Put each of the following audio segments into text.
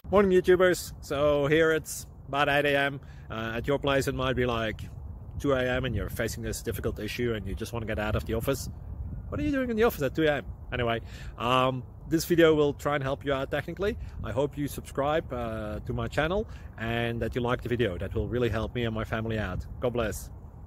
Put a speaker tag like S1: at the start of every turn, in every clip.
S1: Morning YouTubers. So here it's about 8 a.m. At your place it might be like 2 a.m. and you're facing this difficult issue and you just want to get out of the office. What are you doing in the office at 2 a.m.? Anyway, this video will try and help you out technically. I hope you subscribe to my channel and that you like the video. That will really help me and my family out. God bless.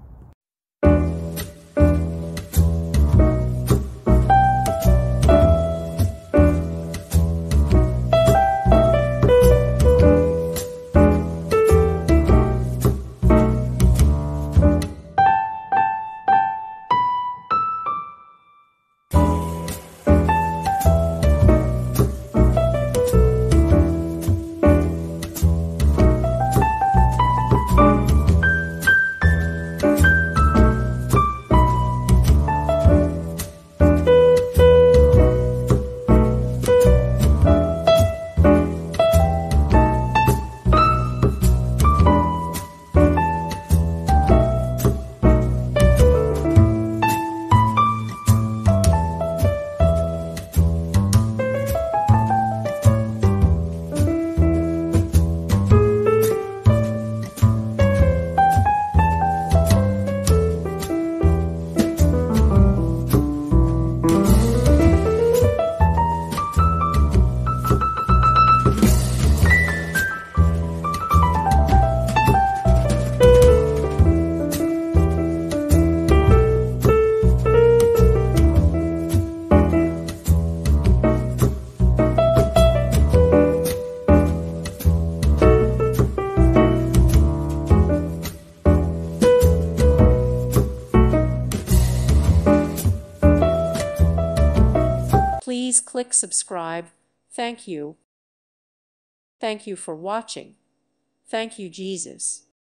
S2: Please click subscribe. Thank you. Thank you for watching. Thank you, Jesus.